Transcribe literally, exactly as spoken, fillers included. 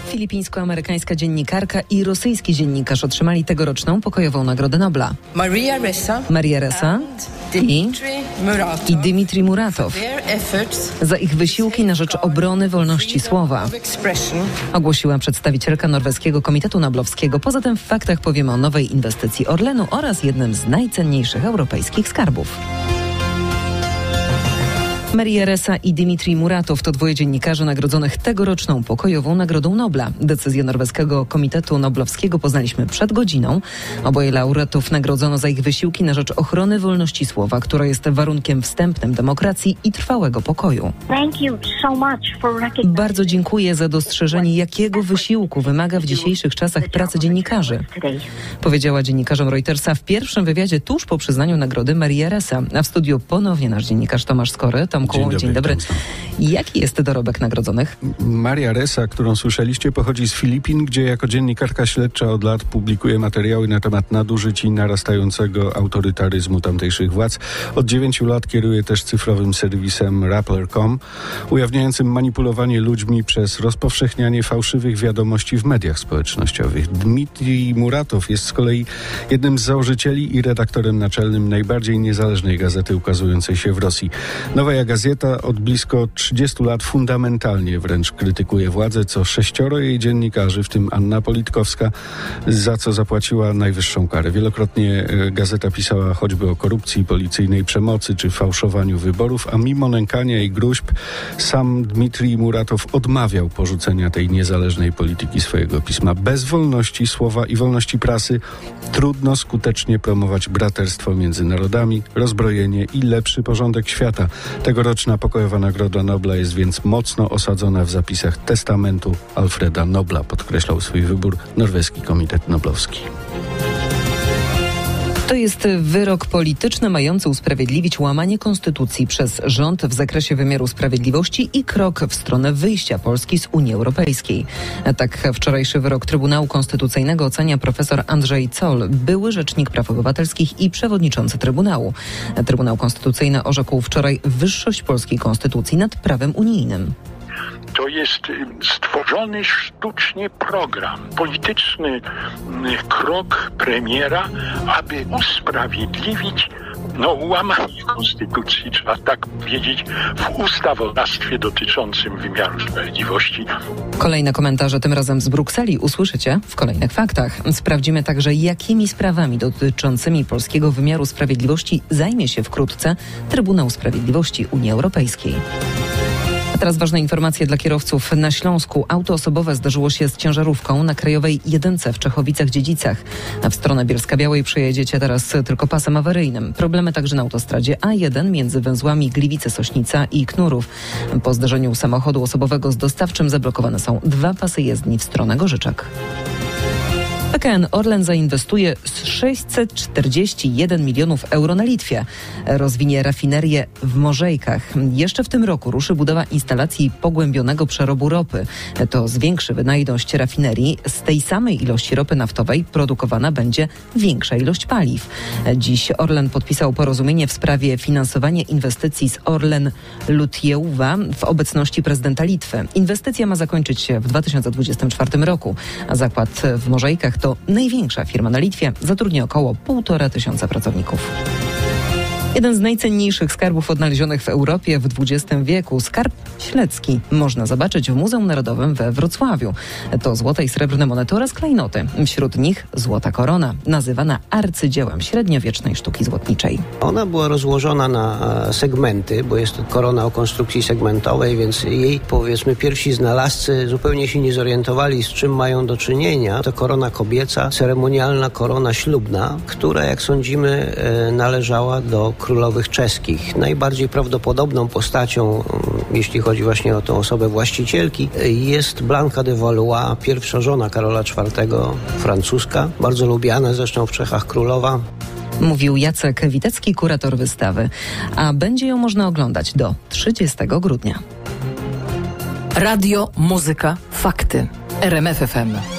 Filipińsko-amerykańska dziennikarka i rosyjski dziennikarz otrzymali tegoroczną pokojową Nagrodę Nobla. Maria Ressa, Maria Ressa i, i Dmitrij Muratow za ich wysiłki na rzecz obrony wolności słowa, ogłosiła przedstawicielka norweskiego Komitetu Noblowskiego. Poza tym w faktach powiemy o nowej inwestycji Orlenu oraz jednym z najcenniejszych europejskich skarbów. Maria Ressa i Dmitrij Muratow to dwoje dziennikarzy nagrodzonych tegoroczną pokojową Nagrodą Nobla. Decyzję norweskiego Komitetu Noblowskiego poznaliśmy przed godziną. Oboje laureatów nagrodzono za ich wysiłki na rzecz ochrony wolności słowa, która jest warunkiem wstępnym demokracji i trwałego pokoju. Bardzo dziękuję za dostrzeżenie, jakiego wysiłku wymaga w dzisiejszych czasach praca dziennikarzy, powiedziała dziennikarzom Reutersa w pierwszym wywiadzie tuż po przyznaniu nagrody Maria Ressa. A w studiu ponownie nasz dziennikarz Tomasz Skory. Dzień dobry. Dzień dobry. Jaki jest dorobek nagrodzonych? Maria Ressa, którą słyszeliście, pochodzi z Filipin, gdzie jako dziennikarka śledcza od lat publikuje materiały na temat nadużyć i narastającego autorytaryzmu tamtejszych władz. Od dziewięciu lat kieruje też cyfrowym serwisem Rappler kropka com, ujawniającym manipulowanie ludźmi przez rozpowszechnianie fałszywych wiadomości w mediach społecznościowych. Dmitrij Muratow jest z kolei jednym z założycieli i redaktorem naczelnym najbardziej niezależnej gazety ukazującej się w Rosji. Nowa Gazeta od blisko trzydziestu lat fundamentalnie wręcz krytykuje władzę, co sześcioro jej dziennikarzy, w tym Anna Politkowska, za co zapłaciła najwyższą karę. Wielokrotnie gazeta pisała choćby o korupcji, policyjnej przemocy czy fałszowaniu wyborów, a mimo nękania i gruźb sam Dmitrij Muratow odmawiał porzucenia tej niezależnej polityki swojego pisma. Bez wolności słowa i wolności prasy trudno skutecznie promować braterstwo między narodami, rozbrojenie i lepszy porządek świata. Tegoroczna pokojowa Nagroda Nobla jest więc mocno osadzona w zapisach testamentu Alfreda Nobla, podkreślał swój wybór norweski Komitet Noblowski. To jest wyrok polityczny mający usprawiedliwić łamanie konstytucji przez rząd w zakresie wymiaru sprawiedliwości i krok w stronę wyjścia Polski z Unii Europejskiej. Tak wczorajszy wyrok Trybunału Konstytucyjnego ocenia profesor Andrzej Zoll, były rzecznik praw obywatelskich i przewodniczący Trybunału. Trybunał Konstytucyjny orzekł wczoraj wyższość polskiej konstytucji nad prawem unijnym. To jest stworzony sztucznie program, polityczny krok premiera, aby usprawiedliwić no, łamanie konstytucji, trzeba tak powiedzieć, w ustawodawstwie dotyczącym wymiaru sprawiedliwości. Kolejne komentarze, tym razem z Brukseli, usłyszycie w kolejnych faktach. Sprawdzimy także, jakimi sprawami dotyczącymi polskiego wymiaru sprawiedliwości zajmie się wkrótce Trybunał Sprawiedliwości Unii Europejskiej. Teraz ważne informacje dla kierowców. Na Śląsku auto osobowe zdarzyło się z ciężarówką na Krajowej Jedynce w Czechowicach-Dziedzicach. W stronę Bielska-Białej przejedziecie teraz tylko pasem awaryjnym. Problemy także na autostradzie A jeden między węzłami Gliwice-Sośnica i Knurów. Po zdarzeniu samochodu osobowego z dostawczym zablokowane są dwa pasy jezdni w stronę Gorzyczek. P K N Orlen zainwestuje sześćset czterdzieści jeden milionów euro na Litwie. Rozwinie rafinerię w Morzejkach. Jeszcze w tym roku ruszy budowa instalacji pogłębionego przerobu ropy. To zwiększy wydajność rafinerii. Z tej samej ilości ropy naftowej produkowana będzie większa ilość paliw. Dziś Orlen podpisał porozumienie w sprawie finansowania inwestycji z Orlen Lutiewa w obecności prezydenta Litwy. Inwestycja ma zakończyć się w dwa tysiące dwudziestym czwartym roku. A zakład w Morzejkach to największa firma na Litwie, zatrudnia około półtora tysiąca pracowników. Jeden z najcenniejszych skarbów odnalezionych w Europie w dwudziestym wieku, skarb śledzki, można zobaczyć w Muzeum Narodowym we Wrocławiu. To złote i srebrne monety oraz klejnoty. Wśród nich złota korona, nazywana arcydziełem średniowiecznej sztuki złotniczej. Ona była rozłożona na segmenty, bo jest to korona o konstrukcji segmentowej, więc jej, powiedzmy, pierwsi znalazcy zupełnie się nie zorientowali, z czym mają do czynienia. To korona kobieca, ceremonialna korona ślubna, która, jak sądzimy, należała do królowych czeskich. Najbardziej prawdopodobną postacią, jeśli chodzi właśnie o tę osobę właścicielki, jest Blanka de Valois, pierwsza żona Karola czwartego, francuska, bardzo lubiana zresztą w Czechach królowa. Mówił Jacek Witecki, kurator wystawy. A będzie ją można oglądać do trzydziestego grudnia. Radio, muzyka, fakty. R M F F M.